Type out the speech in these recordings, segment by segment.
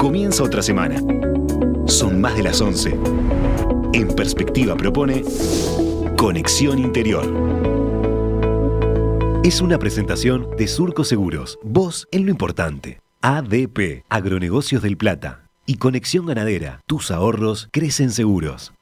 Comienza otra semana. Son más de las 11. En Perspectiva propone Conexión Interior. Es una presentación de Surco Seguros. Vos en lo importante. ADP, Agronegocios del Plata. Y Conexión Ganadera. Tus ahorros crecen seguros.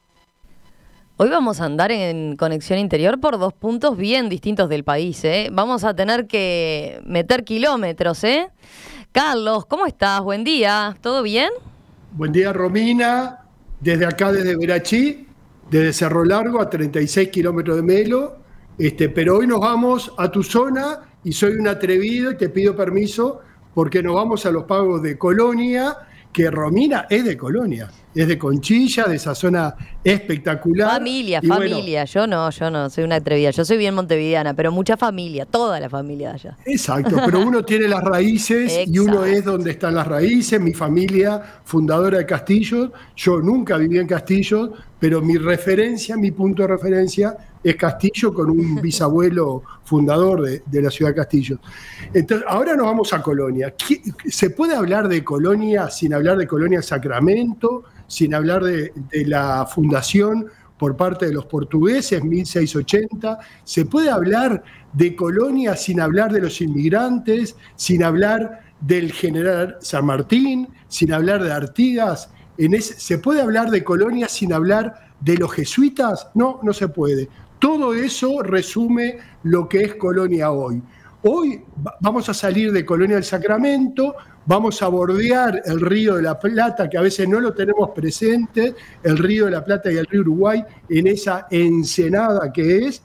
Hoy vamos a andar en Conexión Interior por dos puntos bien distintos del país, ¿eh? Vamos a tener que meter kilómetros, ¿eh? Carlos, ¿cómo estás? Buen día. ¿Todo bien? Buen día, Romina. Desde acá, desde Verachí, desde Cerro Largo, a 36 kilómetros de Melo. Pero hoy nos vamos a tu zona y soy un atrevido y te pido permiso porque nos vamos a los pagos de Colonia, que Romina es de Colonia, es de Conchilla, de esa zona espectacular. Familia. Bueno, Yo no, soy una atrevida. Yo soy bien montevideana, pero mucha familia, toda la familia de allá. Exacto, pero uno tiene las raíces y uno es donde están las raíces. Mi familia, fundadora de Castillos, yo nunca viví en Castillos, pero mi referencia, mi punto de referencia es Castillo, con un bisabuelo fundador de la ciudad de Castillo. Entonces, ahora nos vamos a Colonia. ¿Se puede hablar de Colonia sin hablar de Colonia Sacramento, sin hablar de la fundación por parte de los portugueses, 1680? ¿Se puede hablar de Colonia sin hablar de los inmigrantes, sin hablar del general San Martín, sin hablar de Artigas? ¿Se puede hablar de Colonia sin hablar de los jesuitas? No, no se puede. Todo eso resume lo que es Colonia hoy. Hoy vamos a salir de Colonia del Sacramento, vamos a bordear el Río de la Plata, que a veces no lo tenemos presente, el Río de la Plata y el Río Uruguay, en esa ensenada que es.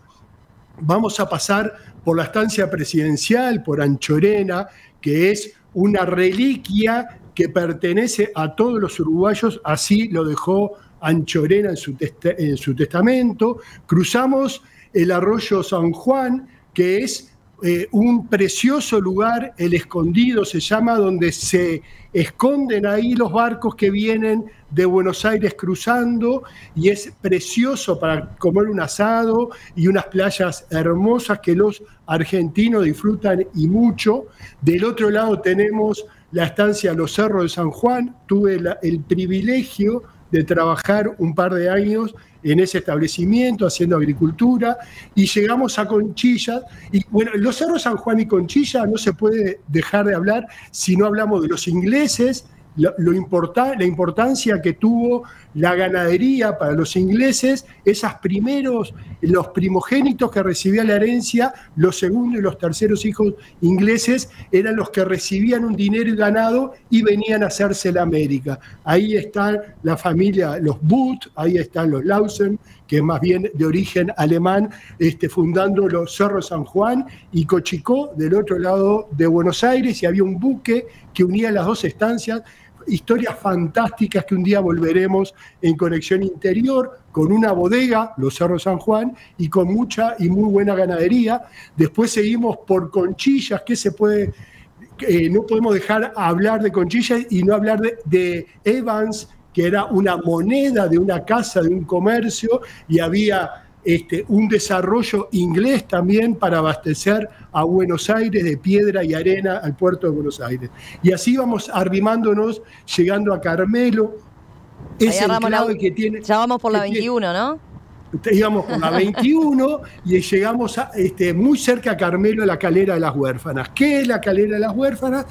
Vamos a pasar por la estancia presidencial, por Anchorena, que es una reliquia que pertenece a todos los uruguayos, así lo dejó Anchorena en su testamento. Cruzamos el arroyo San Juan, que es un precioso lugar, El Escondido se llama, donde se esconden ahí los barcos que vienen de Buenos Aires cruzando, y es precioso para comer un asado y unas playas hermosas que los argentinos disfrutan y mucho. Del otro lado tenemos la estancia Los Cerros de San Juan. Tuve el privilegio de trabajar un par de años en ese establecimiento haciendo agricultura, y llegamos a Conchilla. Y bueno, Los Cerros San Juan y Conchilla no se puede dejar de hablar si no hablamos de los ingleses, la importancia que tuvo la ganadería para los ingleses, los primogénitos que recibían la herencia, los segundos y los terceros hijos ingleses eran los que recibían un dinero y ganado y venían a hacerse la América. Ahí está la familia, los Booth, ahí están los Lausen, que es más bien de origen alemán, fundando los Cerros San Juan, y Cochicó, del otro lado de Buenos Aires, y había un buque que unía las dos estancias. Historias fantásticas que un día volveremos en Conexión Interior, con una bodega, Los Cerros San Juan, y con mucha y muy buena ganadería. Después seguimos por Conchillas, no podemos dejar hablar de Conchillas y no hablar de Evans, que era una moneda de una casa, de un comercio, y había un desarrollo inglés también para abastecer a Buenos Aires de piedra y arena al puerto de Buenos Aires. Y así vamos arrimándonos, llegando a Carmelo. Ese enclave que tiene... Ya vamos por la 21, ¿no? Íbamos por la 21 y llegamos muy cerca a Carmelo, la Calera de las Huérfanas. ¿Qué es la Calera de las Huérfanas?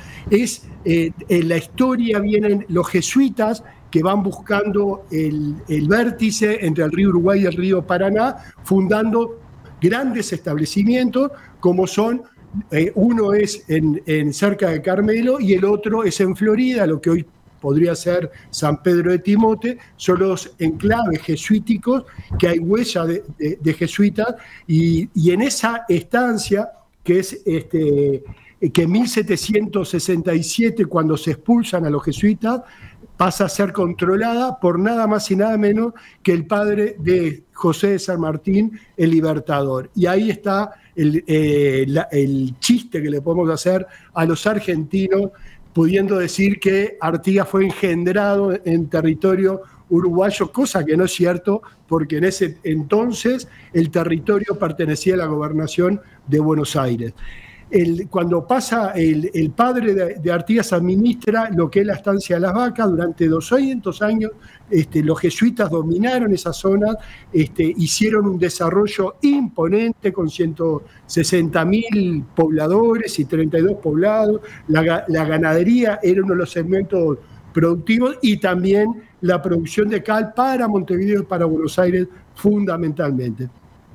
En la historia vienen los jesuitas que van buscando el vértice entre el río Uruguay y el río Paraná, fundando grandes establecimientos, como son, uno es cerca de Carmelo y el otro es en Florida, lo que hoy podría ser San Pedro de Timote. Son los enclaves jesuíticos, que hay huella de jesuitas, y en esa estancia, que es que en 1767, cuando se expulsan a los jesuitas, pasa a ser controlada por nada más y nada menos que el padre de José de San Martín, el Libertador. Y ahí está el chiste que le podemos hacer a los argentinos, pudiendo decir que Artigas fue engendrado en territorio uruguayo, cosa que no es cierto, porque en ese entonces el territorio pertenecía a la gobernación de Buenos Aires. cuando pasa el padre de Artigas administra lo que es la estancia de las vacas durante 200 años. Los jesuitas dominaron esa zona, hicieron un desarrollo imponente con 160.000 pobladores y 32 poblados. La ganadería era uno de los segmentos productivos y también la producción de cal para Montevideo y para Buenos Aires fundamentalmente.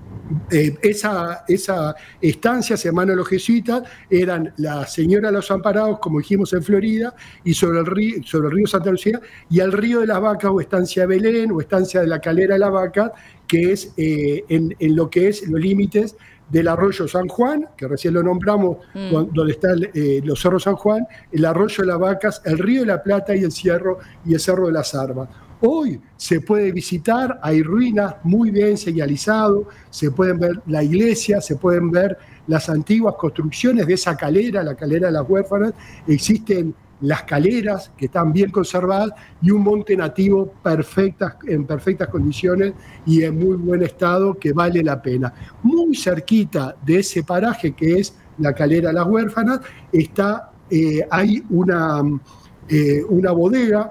Esa estancia, hermanos de los jesuitas, eran la Señora de los Amparados, como dijimos en Florida, y sobre el río Santa Lucía, y al río de las Vacas, o estancia de Belén, o estancia de la Calera de la Vaca, que es en lo que es los límites del arroyo San Juan, que recién lo nombramos, donde están los cerros San Juan, el arroyo de las Vacas, el río de la Plata y el cerro de las Armas. Hoy se puede visitar, hay ruinas muy bien señalizadas, se pueden ver la iglesia, se pueden ver las antiguas construcciones de esa calera, la calera de las huérfanas, existen las caleras que están bien conservadas y un monte nativo en perfectas condiciones y en muy buen estado que vale la pena. Muy cerquita de ese paraje que es la calera de las huérfanas hay una bodega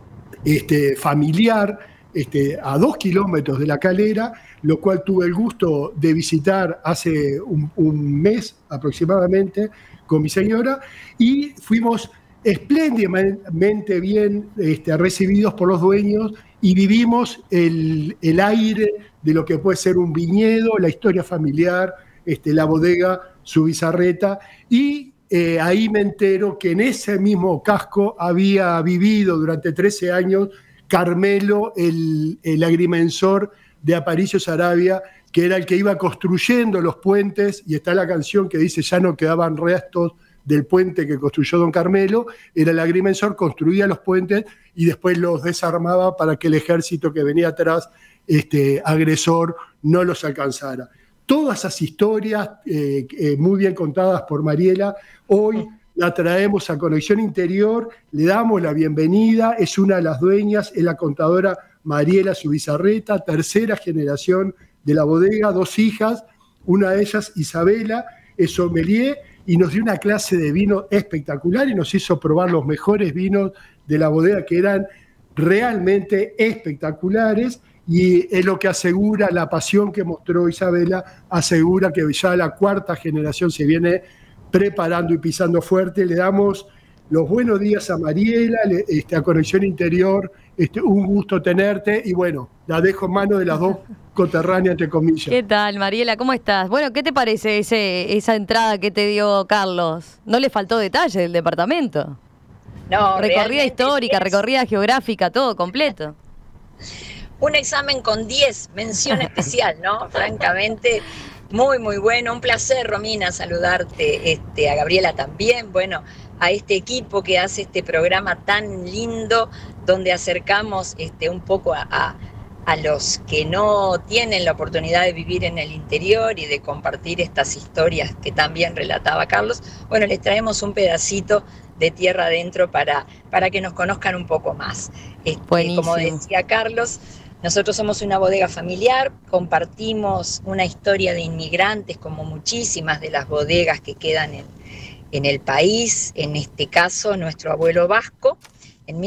familiar a 2 kilómetros de la calera, lo cual tuve el gusto de visitar hace un mes aproximadamente con mi señora, y fuimos espléndidamente bien recibidos por los dueños y vivimos el aire de lo que puede ser un viñedo, la historia familiar, la bodega Zubizarreta, y ahí me entero que en ese mismo casco había vivido durante 13 años Carmelo, el agrimensor de Aparicio Saravia, que era el que iba construyendo los puentes, y está la canción que dice ya no quedaban restos del puente que construyó don Carmelo. Era el agrimensor, construía los puentes y después los desarmaba para que el ejército que venía atrás, agresor, no los alcanzara. Todas esas historias muy bien contadas por Mariela, hoy la traemos a Conexión Interior, le damos la bienvenida, es una de las dueñas, es la contadora Mariela Zubizarreta, tercera generación de la bodega, 2 hijas, una de ellas, Isabela, es sommelier, y nos dio una clase de vino espectacular y nos hizo probar los mejores vinos de la bodega, que eran realmente espectaculares. Y es lo que asegura, la pasión que mostró Isabela, asegura que ya la 4ª generación se viene preparando y pisando fuerte. Le damos los buenos días a Mariela, a Conexión Interior, un gusto tenerte, y bueno, la dejo en manos de las 2 coterráneas, entre comillas. ¿Qué tal, Mariela? ¿Cómo estás? Bueno, ¿qué te parece esa entrada que te dio Carlos? ¿No le faltó detalle del departamento? No, recorrida histórica, recorrida geográfica, todo completo. Un examen con 10, mención especial, ¿no? Francamente, muy, muy bueno. Un placer, Romina, saludarte, a Gabriela también, bueno, a este equipo que hace este programa tan lindo, donde acercamos un poco a los que no tienen la oportunidad de vivir en el interior y de compartir estas historias que también relataba Carlos. Bueno, les traemos un pedacito de tierra adentro para que nos conozcan un poco más. Como decía Carlos, nosotros somos una bodega familiar, compartimos una historia de inmigrantes como muchísimas de las bodegas que quedan en el país. En este caso, nuestro abuelo vasco, en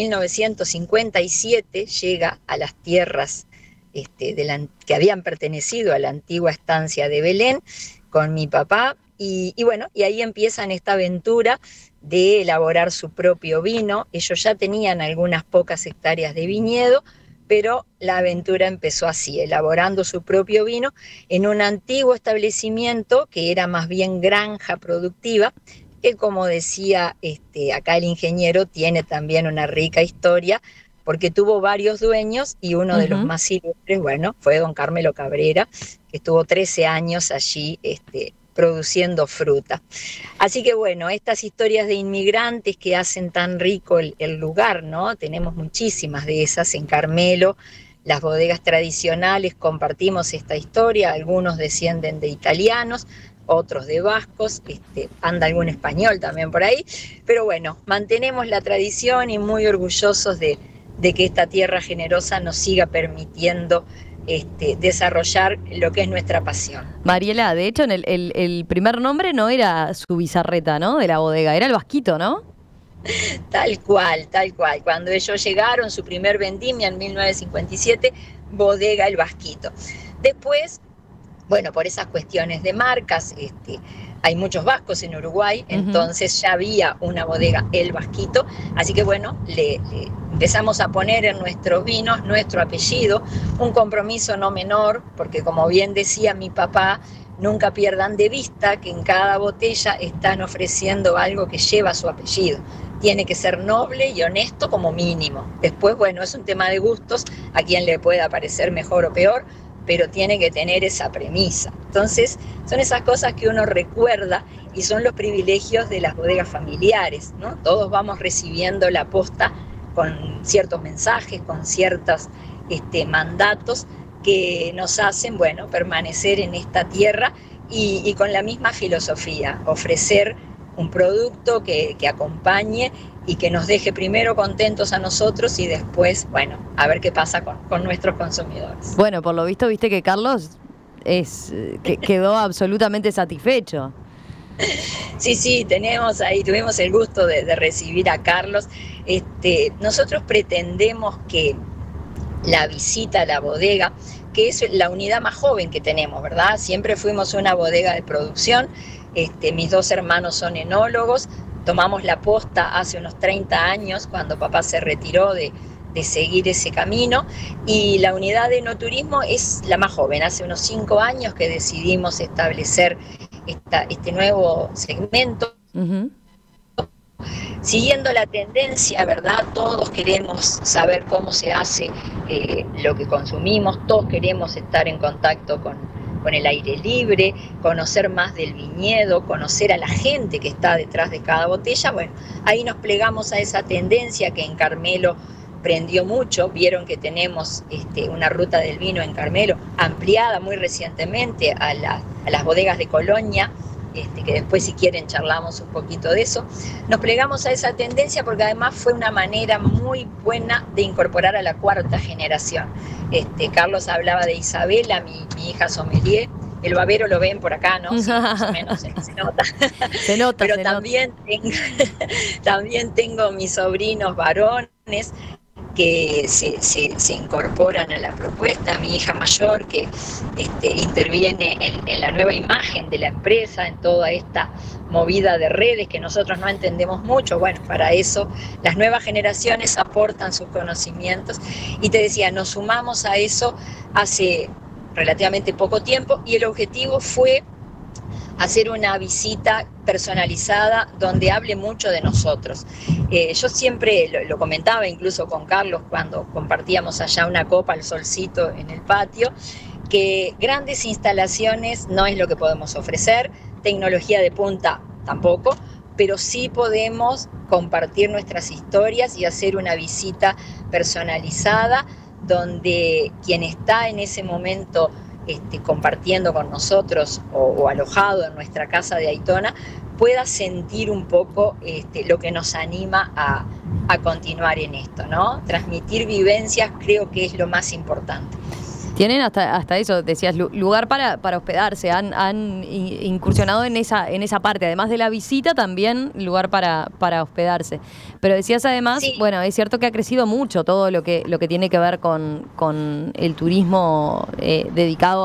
1957 llega a las tierras que habían pertenecido a la antigua estancia de Belén con mi papá, y bueno, y ahí empiezan esta aventura de elaborar su propio vino. Ellos ya tenían algunas pocas hectáreas de viñedo, pero la aventura empezó así, elaborando su propio vino en un antiguo establecimiento que era más bien granja productiva, que, como decía acá el ingeniero, tiene también una rica historia, porque tuvo varios dueños, y uno de los más ilustres, bueno, fue don Carmelo Cabrera, que estuvo 13 años allí produciendo fruta. Así que bueno, estas historias de inmigrantes que hacen tan rico el lugar, ¿no? Tenemos muchísimas de esas en Carmelo. Las bodegas tradicionales compartimos esta historia, algunos descienden de italianos, otros de vascos, anda algún español también por ahí, pero bueno, mantenemos la tradición y muy orgullosos de que esta tierra generosa nos siga permitiendo desarrollar lo que es nuestra pasión. Mariela, de hecho, el primer nombre no era su bizarreta, ¿no? De la bodega, era el Vasquito, ¿no? Tal cual, tal cual. Cuando ellos llegaron, su primer vendimia en 1957, Bodega El Vasquito. Después, bueno, por esas cuestiones de marcas, hay muchos vascos en Uruguay, entonces ya había una bodega El Vasquito, así que bueno, le empezamos a poner en nuestros vinos nuestro apellido, un compromiso no menor, porque como bien decía mi papá, nunca pierdan de vista que en cada botella están ofreciendo algo que lleva su apellido. Tiene que ser noble y honesto como mínimo. Después, bueno, es un tema de gustos, a quien le pueda parecer mejor o peor, pero tiene que tener esa premisa. Entonces, son esas cosas que uno recuerda y son los privilegios de las bodegas familiares, ¿no? Todos vamos recibiendo la posta con ciertos mensajes, con ciertos mandatos que nos hacen, bueno, permanecer en esta tierra y con la misma filosofía, ofrecer un producto que acompañe y que nos deje primero contentos a nosotros y después, bueno, a ver qué pasa con nuestros consumidores. Bueno, por lo visto, viste que Carlos quedó absolutamente satisfecho. Sí, tuvimos el gusto de recibir a Carlos. Nosotros pretendemos que la visita a la bodega, que es la unidad más joven que tenemos, ¿verdad? Siempre fuimos una bodega de producción. Mis dos hermanos son enólogos, tomamos la posta hace unos 30 años cuando papá se retiró de seguir ese camino, y la unidad de enoturismo es la más joven, hace unos 5 años que decidimos establecer este nuevo segmento. Siguiendo la tendencia, ¿verdad? Todos queremos saber cómo se hace lo que consumimos, todos queremos estar en contacto con el aire libre, conocer más del viñedo, conocer a la gente que está detrás de cada botella. Bueno, ahí nos plegamos a esa tendencia que en Carmelo prendió mucho. Vieron que tenemos una ruta del vino en Carmelo, ampliada muy recientemente a las bodegas de Colonia, que después si quieren charlamos un poquito de eso. Nos plegamos a esa tendencia porque además fue una manera muy buena de incorporar a la cuarta generación. Carlos hablaba de Isabela, mi hija sommelier. El babero lo ven por acá, ¿no? Sí, más o menos se nota. Se nota. Pero se también nota. También tengo mis sobrinos varones que se incorporan a la propuesta, mi hija mayor que interviene en la nueva imagen de la empresa, en toda esta movida de redes que nosotros no entendemos mucho. Bueno, para eso las nuevas generaciones aportan sus conocimientos, y te decía, nos sumamos a eso hace relativamente poco tiempo, y el objetivo fue hacer una visita personalizada donde hable mucho de nosotros. Yo siempre lo comentaba incluso con Carlos cuando compartíamos allá una copa al solcito en el patio, que grandes instalaciones no es lo que podemos ofrecer, tecnología de punta tampoco, pero sí podemos compartir nuestras historias y hacer una visita personalizada donde quien está en ese momento compartiendo con nosotros o alojado en nuestra casa de Aitona pueda sentir un poco lo que nos anima a continuar en esto, ¿no? Transmitir vivencias creo que es lo más importante. Tienen hasta eso, decías, lugar para hospedarse, han incursionado en esa parte, además de la visita también lugar para hospedarse. Pero decías además, sí. Bueno, es cierto que ha crecido mucho todo lo que tiene que ver con el turismo dedicado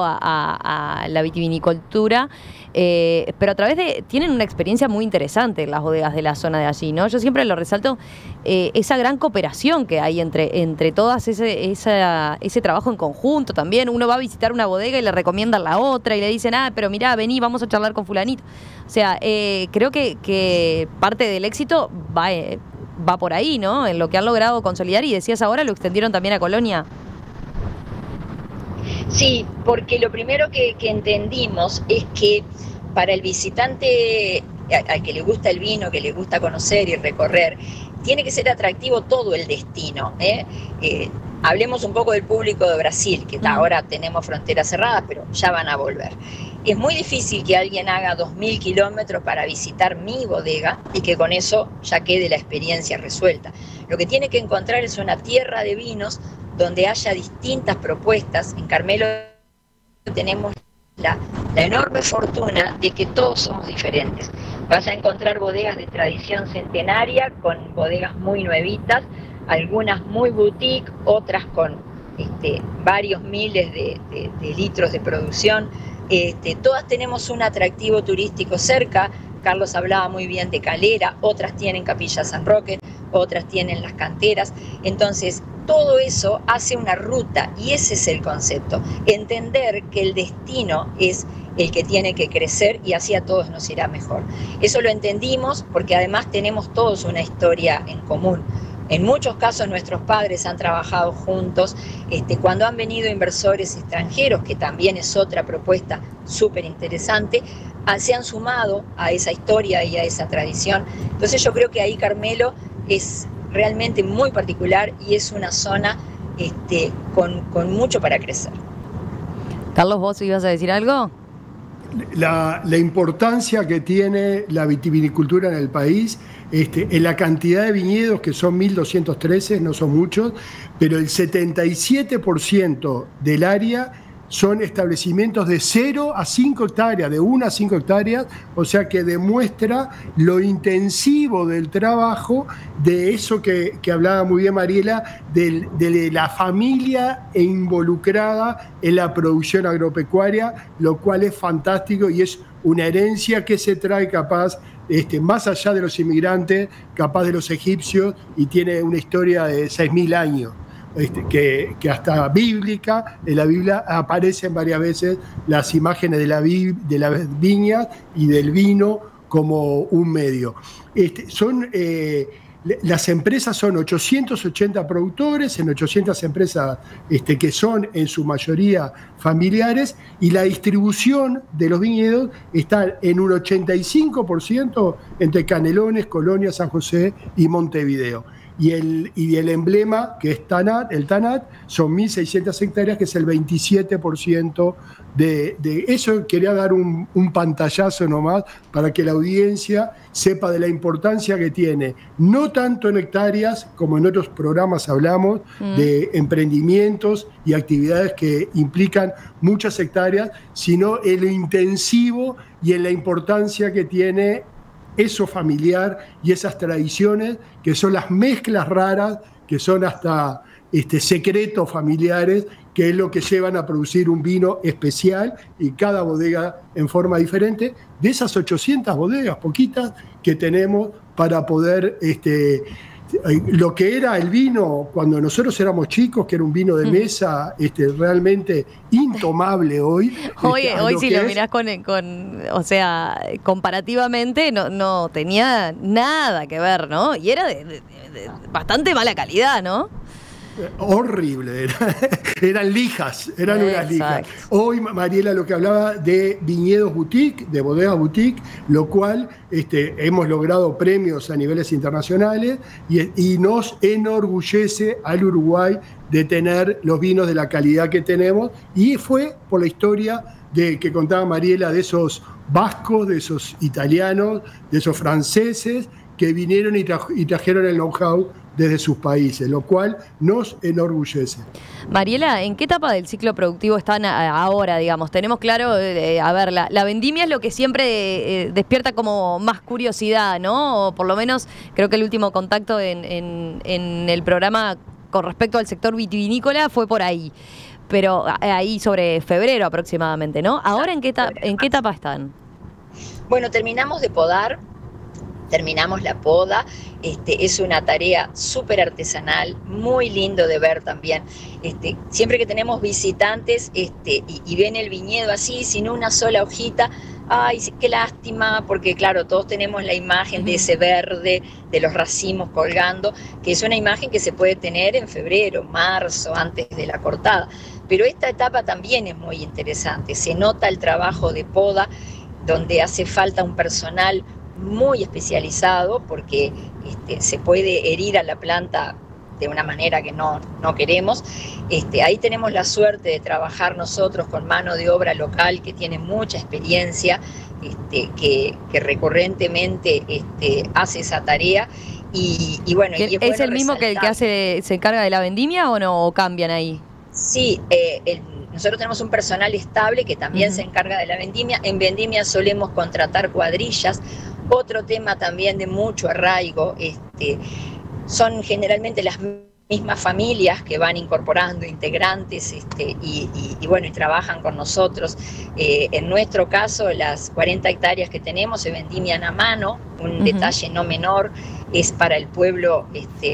a la vitivinicultura, pero a través tienen una experiencia muy interesante en las bodegas de la zona de allí, ¿no? Yo siempre lo resalto, esa gran cooperación que hay entre todas, ese trabajo en conjunto también. Uno va a visitar una bodega y le recomiendan la otra y le dicen, pero mirá, vení, vamos a charlar con fulanito. O sea, creo que parte del éxito va por ahí, ¿no? En lo que han logrado consolidar, y decías ahora lo extendieron también a Colonia. Sí, porque lo primero que entendimos es que para el visitante al que le gusta el vino, que le gusta conocer y recorrer, tiene que ser atractivo todo el destino, hablemos un poco del público de Brasil, que ahora tenemos fronteras cerradas, pero ya van a volver. Es muy difícil que alguien haga 2.000 kilómetros para visitar mi bodega y que con eso ya quede la experiencia resuelta. Lo que tiene que encontrar es una tierra de vinos donde haya distintas propuestas. En Carmelo tenemos la enorme fortuna de que todos somos diferentes. Vas a encontrar bodegas de tradición centenaria con bodegas muy nuevitas, algunas muy boutique, otras con varios miles de litros de producción. Todas tenemos un atractivo turístico cerca. Carlos hablaba muy bien de Calera, otras tienen Capilla San Roque, otras tienen las canteras. Entonces, todo eso hace una ruta y ese es el concepto. Entender que el destino es el que tiene que crecer y así a todos nos irá mejor. Eso lo entendimos porque además tenemos todos una historia en común. En muchos casos nuestros padres han trabajado juntos. Cuando han venido inversores extranjeros, que también es otra propuesta súper interesante, se han sumado a esa historia y a esa tradición. Entonces yo creo que ahí Carmelo es realmente muy particular y es una zona con mucho para crecer. Carlos, ¿vos ibas a decir algo? La importancia que tiene la vitivinicultura en el país, en la cantidad de viñedos, que son 1.213, no son muchos, pero el 77% del área son establecimientos de 0 a 5 hectáreas, de 1 a 5 hectáreas, o sea que demuestra lo intensivo del trabajo, de eso que hablaba muy bien Mariela, de la familia involucrada en la producción agropecuaria, lo cual es fantástico y es una herencia que se trae capaz, más allá de los inmigrantes, capaz de los egipcios, y tiene una historia de 6.000 años. Que hasta bíblica, en la Biblia aparecen varias veces las imágenes de las viñas y del vino como un medio. Las empresas son 880 productores, en 800 empresas que son en su mayoría familiares, y la distribución de los viñedos está en un 85% entre Canelones, Colonia, San José y Montevideo. Y el emblema, que es el TANAT, son 1.600 hectáreas, que es el 27% de eso. Quería dar un pantallazo nomás para que la audiencia sepa de la importancia que tiene, no tanto en hectáreas, como en otros programas hablamos, de emprendimientos y actividades que implican muchas hectáreas, sino en lo intensivo y en la importancia que tiene eso familiar y esas tradiciones, que son las mezclas raras, que son hasta secretos familiares, que es lo que llevan a producir un vino especial, y cada bodega en forma diferente, de esas 800 bodegas, poquitas, que tenemos para poder, lo que era el vino cuando nosotros éramos chicos, que era un vino de mesa realmente intomable hoy. Hoy si lo mirás o sea, comparativamente no tenía nada que ver, ¿no? Y era de bastante mala calidad, ¿no? Horrible, eran lijas, eran unas lijas. Hoy Mariela lo que hablaba de viñedos boutique, de bodegas boutique, lo cual hemos logrado premios a niveles internacionales y nos enorgullece al Uruguay de tener los vinos de la calidad que tenemos, y fue por la historia que contaba Mariela, de esos vascos, de esos italianos, de esos franceses que vinieron y trajeron el know-how desde sus países, lo cual nos enorgullece. Mariela, ¿en qué etapa del ciclo productivo están ahora, digamos? Tenemos claro, a ver, la vendimia es lo que siempre despierta como más curiosidad, ¿no? O por lo menos creo que el último contacto en el programa con respecto al sector vitivinícola fue por ahí. Pero ahí sobre febrero aproximadamente, ¿no? ¿Ahora en qué etapa están? Bueno, terminamos de podar. Terminamos la poda, es una tarea súper artesanal, muy lindo de ver también. Siempre que tenemos visitantes y ven el viñedo así, sin una sola hojita, ay, qué lástima, porque claro, todos tenemos la imagen de ese verde, de los racimos colgando, que es una imagen que se puede tener en febrero, marzo, antes de la cortada. Pero esta etapa también es muy interesante, se nota el trabajo de poda, donde hace falta un personal muy especializado, porque se puede herir a la planta de una manera que no queremos. Ahí tenemos la suerte de trabajar nosotros con mano de obra local que tiene mucha experiencia, que recurrentemente hace esa tarea, y bueno, ¿Es bueno el mismo que el que se encarga de la vendimia o no? ¿O cambian ahí? Sí, nosotros tenemos un personal estable que también se encarga de la vendimia. En vendimia solemos contratar cuadrillas. Otro tema también de mucho arraigo, son generalmente las mismas familias que van incorporando integrantes y bueno, y trabajan con nosotros. En nuestro caso, las 40 hectáreas que tenemos se vendimian a mano. Un detalle no menor es para el pueblo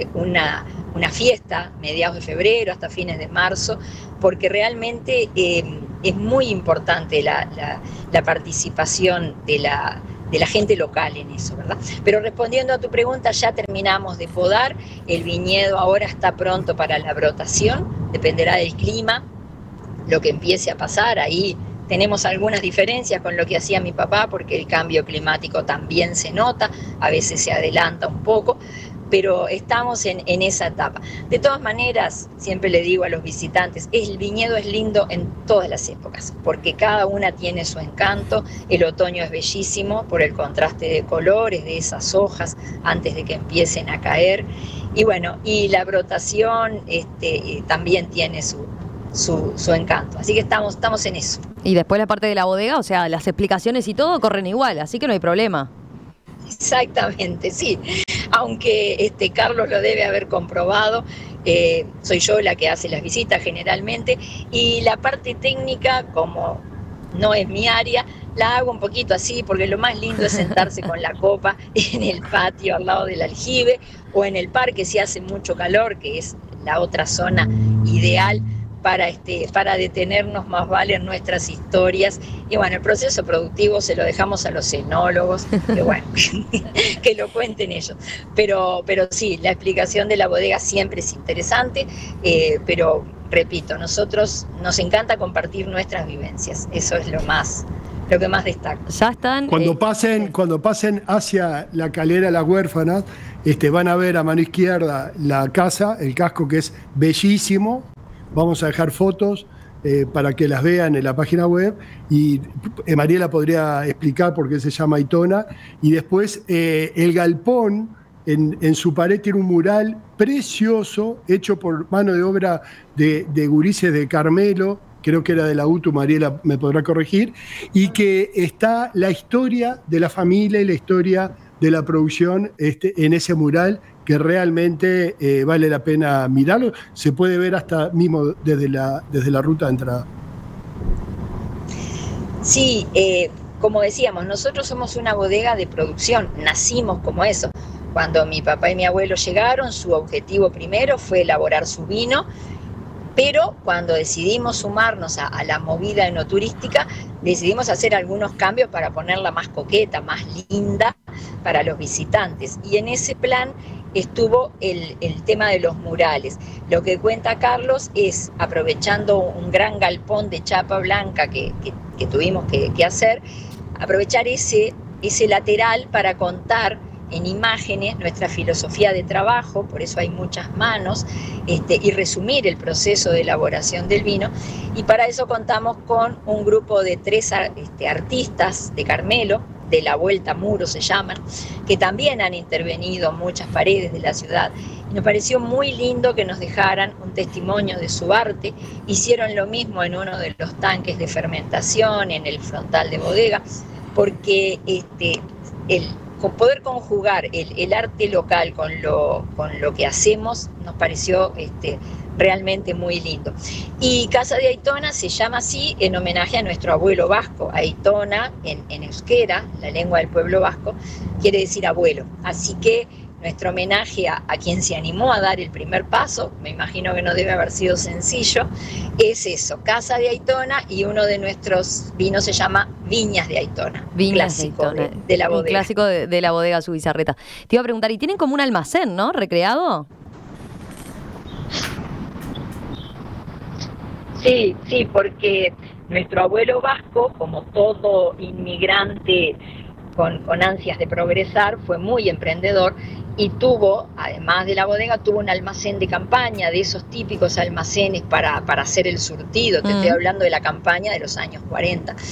una fiesta, mediados de febrero hasta fines de marzo, porque realmente es muy importante la participación de la gente local en eso, ¿verdad? Pero respondiendo a tu pregunta, ya terminamos de podar, el viñedo ahora está pronto para la brotación, dependerá del clima, lo que empiece a pasar, ahí tenemos algunas diferencias con lo que hacía mi papá, porque el cambio climático también se nota, a veces se adelanta un poco, pero estamos en esa etapa. De todas maneras, siempre le digo a los visitantes, el viñedo es lindo en todas las épocas, porque cada una tiene su encanto. El otoño es bellísimo por el contraste de colores de esas hojas antes de que empiecen a caer. Y bueno, y la brotación también tiene su encanto. Así que estamos en eso. Y después la parte de la bodega, o sea, las explicaciones y todo corren igual, así que no hay problema. Exactamente, sí. Aunque Carlos lo debe haber comprobado, soy yo la que hace las visitas generalmente, y la parte técnica, como no es mi área, la hago un poquito así, porque lo más lindo es sentarse con la copa en el patio al lado del aljibe, o en el parque si hace mucho calor, que es la otra zona ideal para detenernos más vale en nuestras historias. Y bueno, el proceso productivo se lo dejamos a los enólogos, que bueno, que lo cuenten ellos. Pero sí, la explicación de la bodega siempre es interesante, pero repito, nosotros nos encanta compartir nuestras vivencias, eso es lo que más destaca. Ya están. Cuando pasen hacia la calera Las Huérfanas, van a ver a mano izquierda la casa, el casco, que es bellísimo. Vamos a dejar fotos para que las vean en la página web, y Mariela podría explicar por qué se llama Aitona. Y después el galpón, en su pared tiene un mural precioso hecho por mano de obra de gurises de Carmelo, creo que era de la UTU, Mariela me podrá corregir, y que está la historia de la familia y la historia de la producción en ese mural, que realmente vale la pena mirarlo. Se puede ver hasta mismo desde la ruta de entrada. Sí, como decíamos, nosotros somos una bodega de producción, nacimos como eso. Cuando mi papá y mi abuelo llegaron, su objetivo primero fue elaborar su vino, pero cuando decidimos sumarnos a la movida enoturística, decidimos hacer algunos cambios para ponerla más coqueta, más linda para los visitantes. Y en ese plan estuvo el tema de los murales. Lo que cuenta Carlos es, aprovechando un gran galpón de chapa blanca que tuvimos que hacer, aprovechar ese lateral para contar en imágenes nuestra filosofía de trabajo, por eso hay muchas manos, y resumir el proceso de elaboración del vino. Y para eso contamos con un grupo de 3 artistas de Carmelo, de la Vuelta Muro se llaman, que también han intervenido en muchas paredes de la ciudad. Y nos pareció muy lindo que nos dejaran un testimonio de su arte. Hicieron lo mismo en uno de los tanques de fermentación, en el frontal de bodega, porque poder conjugar el arte local con lo que hacemos nos pareció realmente muy lindo. Y Casa de Aitona se llama así en homenaje a nuestro abuelo vasco. Aitona en euskera, la lengua del pueblo vasco, quiere decir abuelo. Así que nuestro homenaje a quien se animó a dar el primer paso, me imagino que no debe haber sido sencillo, es eso, Casa de Aitona, y uno de nuestros vinos se llama Viñas de Aitona, clásico de la bodega. Un clásico de la bodega Zubizarreta. Te iba a preguntar, y tienen como un almacén, ¿no? ¿Recreado? Sí, porque nuestro abuelo vasco, como todo inmigrante con ansias de progresar, fue muy emprendedor y tuvo, además de la bodega, tuvo un almacén de campaña, de esos típicos almacenes para hacer el surtido. Te estoy hablando de la campaña de los años 40.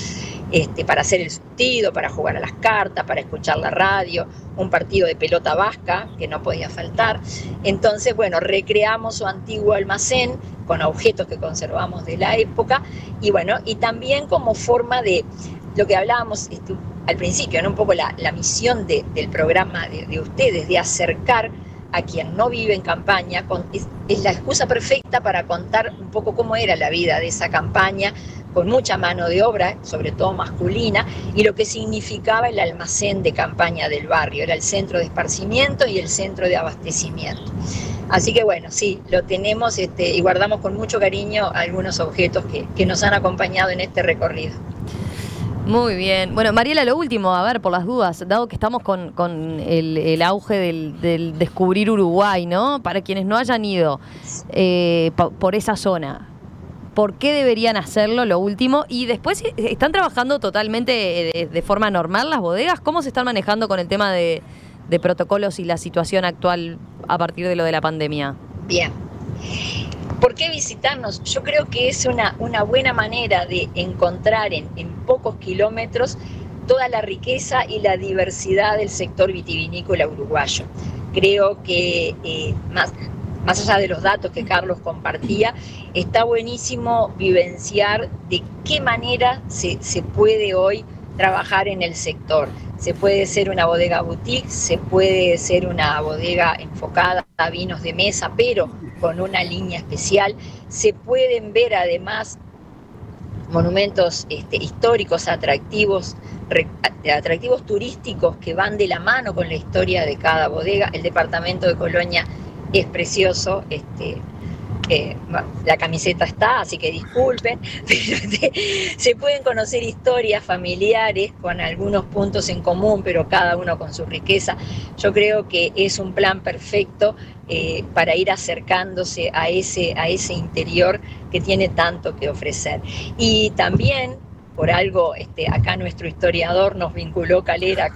para hacer el surtido, para jugar a las cartas, para escuchar la radio, un partido de pelota vasca que no podía faltar. Entonces, bueno, recreamos su antiguo almacén con objetos que conservamos de la época y bueno, y también como forma de lo que hablábamos al principio, ¿no? Un poco la misión del programa de ustedes, de acercar a quien no vive en campaña, es la excusa perfecta para contar un poco cómo era la vida de esa campaña, con mucha mano de obra, sobre todo masculina, y lo que significaba el almacén de campaña del barrio, era el centro de esparcimiento y el centro de abastecimiento. Así que bueno, sí, lo tenemos y guardamos con mucho cariño algunos objetos que nos han acompañado en este recorrido. Muy bien. Bueno, Mariela, lo último, a ver, por las dudas, dado que estamos con el auge del descubrir Uruguay, ¿no? Para quienes no hayan ido por esa zona, ¿por qué deberían hacerlo, lo último? Y después, ¿están trabajando totalmente de forma normal las bodegas? ¿Cómo se están manejando con el tema de protocolos y la situación actual a partir de lo de la pandemia? Bien. ¿Por qué visitarnos? Yo creo que es una buena manera de encontrar en pocos kilómetros toda la riqueza y la diversidad del sector vitivinícola uruguayo. Creo que más allá de los datos que Carlos compartía, está buenísimo vivenciar de qué manera se puede hoy trabajar en el sector. Se puede ser una bodega boutique, se puede ser una bodega enfocada a vinos de mesa, pero con una línea especial. Se pueden ver además monumentos históricos atractivos turísticos que van de la mano con la historia de cada bodega. El departamento de Colonia es precioso, la camiseta está, así que disculpen, pero se pueden conocer historias familiares con algunos puntos en común, pero cada uno con su riqueza. Yo creo que es un plan perfecto para ir acercándose a ese interior que tiene tanto que ofrecer. Y también, por algo, acá nuestro historiador nos vinculó Calera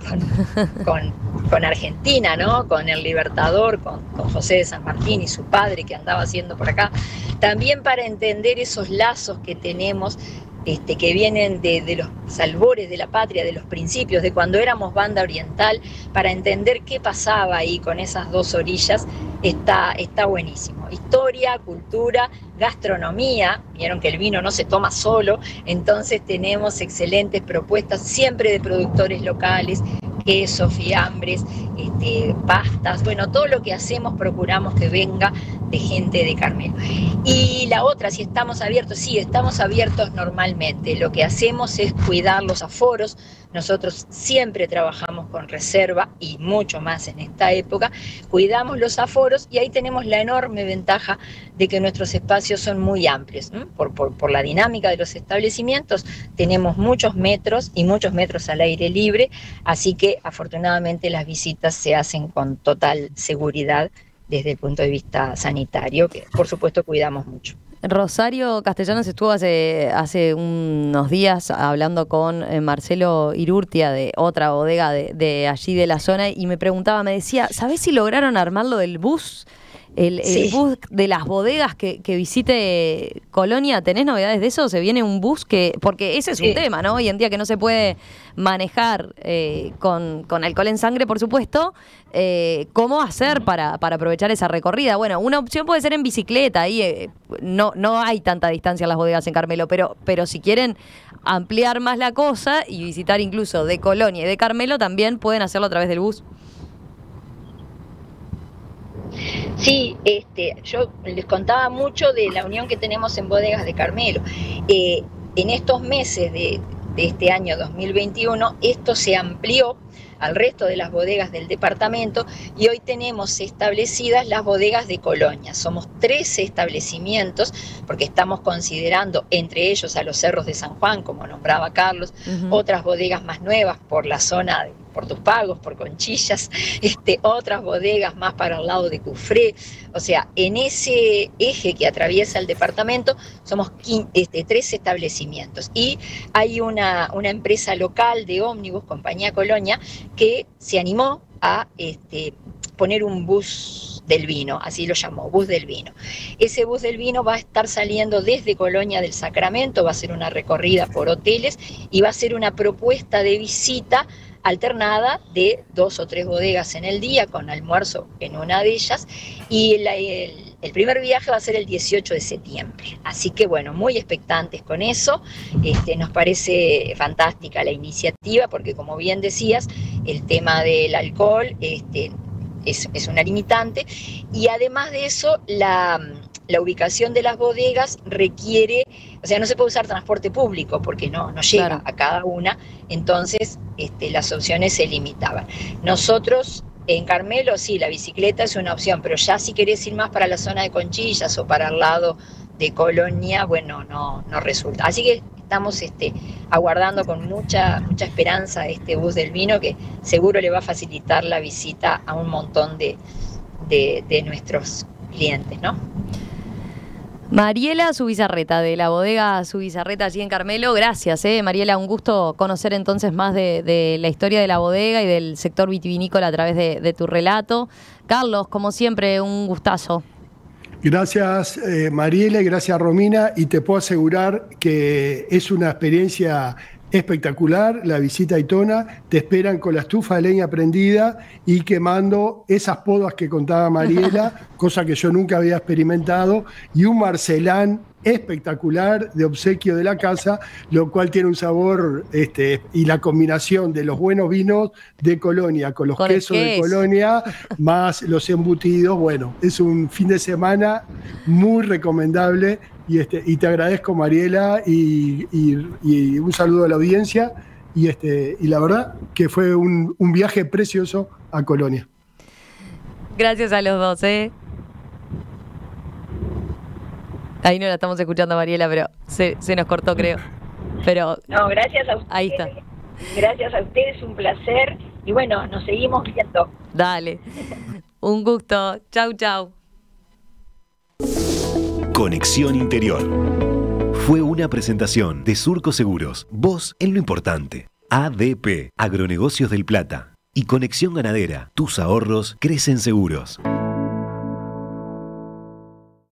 con Argentina, ¿no? Con el Libertador, con José de San Martín y su padre que andaba haciendo por acá, también para entender esos lazos que tenemos, que vienen de los albores de la patria, de los principios, de cuando éramos banda oriental, para entender qué pasaba ahí con esas dos orillas, está buenísimo. Historia, cultura, gastronomía, vieron que el vino no se toma solo, entonces tenemos excelentes propuestas siempre de productores locales, quesos, fiambres, pastas, bueno, todo lo que hacemos procuramos que venga de gente de Carmelo. Y la otra, si estamos abiertos, sí, estamos abiertos normalmente, lo que hacemos es cuidar los aforos. Nosotros siempre trabajamos con reserva y mucho más en esta época, cuidamos los aforos y ahí tenemos la enorme ventaja de que nuestros espacios son muy amplios, ¿no? Por la dinámica de los establecimientos tenemos muchos metros y muchos metros al aire libre, así que afortunadamente las visitas se hacen con total seguridad desde el punto de vista sanitario, que por supuesto cuidamos mucho. Rosario Castellanos estuvo hace unos días hablando con Marcelo Irurtia de otra bodega de allí de la zona y me decía, ¿sabés si lograron armar lo del bus? El bus de las bodegas que visite Colonia, ¿tenés novedades de eso? ¿Se viene un bus? Porque ese es un tema, ¿no? Hoy en día que no se puede manejar con alcohol en sangre, por supuesto. ¿Cómo hacer para aprovechar esa recorrida? Bueno, una opción puede ser en bicicleta. Ahí no hay tanta distancia en las bodegas en Carmelo, pero si quieren ampliar más la cosa y visitar incluso de Colonia y de Carmelo, también pueden hacerlo a través del bus. Sí, yo les contaba mucho de la unión que tenemos en Bodegas de Carmelo. En estos meses de este año 2021, esto se amplió al resto de las bodegas del departamento y hoy tenemos establecidas las bodegas de Colonia. Somos 13 establecimientos porque estamos considerando entre ellos a los Cerros de San Juan, como nombraba Carlos, otras bodegas más nuevas por la zona de Puertos Pagos, por Conchillas, otras bodegas más para el lado de Cufré. O sea, en ese eje que atraviesa el departamento somos 13 establecimientos y hay una empresa local de ómnibus, Compañía Colonia, que se animó a poner un bus del vino, así lo llamó, bus del vino. Ese bus del vino va a estar saliendo desde Colonia del Sacramento, va a ser una recorrida por hoteles y va a ser una propuesta de visita alternada de 2 o 3 bodegas en el día, con almuerzo en una de ellas, y el primer viaje va a ser el 18 de septiembre. Así que bueno, muy expectantes con eso. Nos parece fantástica la iniciativa, porque como bien decías, el tema del alcohol es una limitante, y además de eso, la ubicación de las bodegas requiere, o sea, no se puede usar transporte público porque no llega Claro. a cada una, entonces las opciones se limitaban. Nosotros en Carmelo sí, la bicicleta es una opción, pero ya si querés ir más para la zona de Conchillas o para el lado de Colonia, bueno, no resulta. Así que estamos aguardando con mucha esperanza este bus del vino, que seguro le va a facilitar la visita a un montón de nuestros clientes, ¿no? Mariela Zubizarreta, de la bodega Zubizarreta allí en Carmelo. Gracias, Mariela, un gusto conocer entonces más de la historia de la bodega y del sector vitivinícola a través de tu relato. Carlos, como siempre, un gustazo. Gracias Mariela y gracias Romina, y te puedo asegurar que es una experiencia espectacular la visita a Aitona. Te esperan con la estufa de leña prendida y quemando esas podas que contaba Mariela, cosa que yo nunca había experimentado, y un marcelán espectacular de obsequio de la casa, lo cual tiene un sabor y la combinación de los buenos vinos de Colonia con los quesos de Colonia más los embutidos. Bueno, es un fin de semana muy recomendable, y te agradezco, Mariela, y un saludo a la audiencia, y la verdad que fue un viaje precioso a Colonia. Gracias a los dos, Ahí no la estamos escuchando, Mariela, pero se nos cortó, creo. Pero no, gracias a ustedes. Ahí está. Gracias a ustedes, un placer. Y bueno, nos seguimos viendo. Dale. Un gusto. Chau, chau. Conexión Interior. Fue una presentación de Surco Seguros. Vos en lo importante. ADP, Agronegocios del Plata. Y Conexión Ganadera. Tus ahorros crecen seguros.